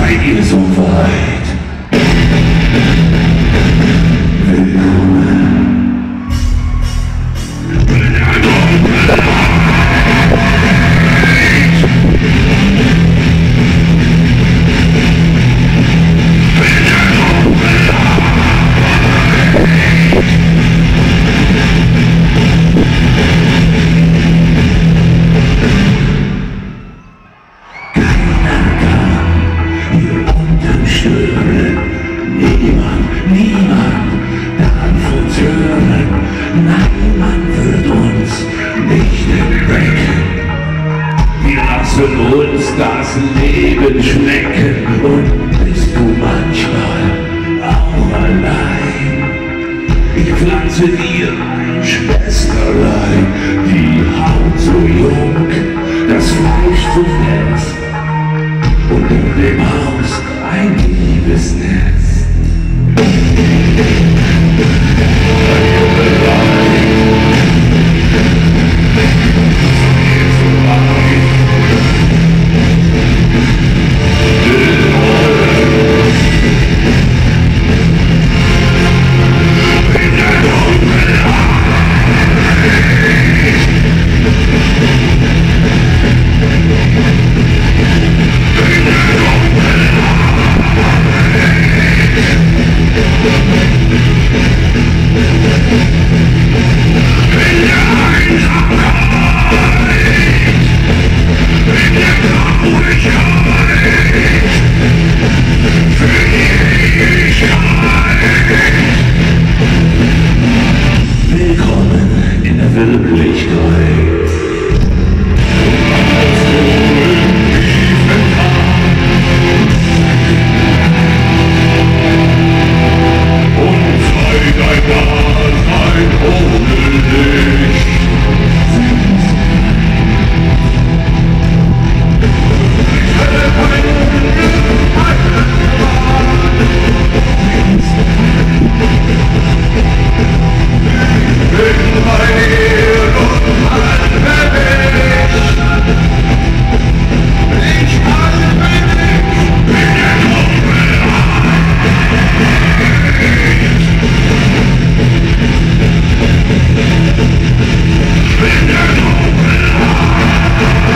Seid ihr so weit? Willkommen. Niemand darf uns hören, nein, man wird uns nicht entdecken. Wir lassen uns das Leben schmecken und bist du manchmal auch allein. Ich pflanze dir ein Schwesterlein, die Haut so jung, das Fleisch so fest, unter dem Haus ein Liebesnest. Are you alive?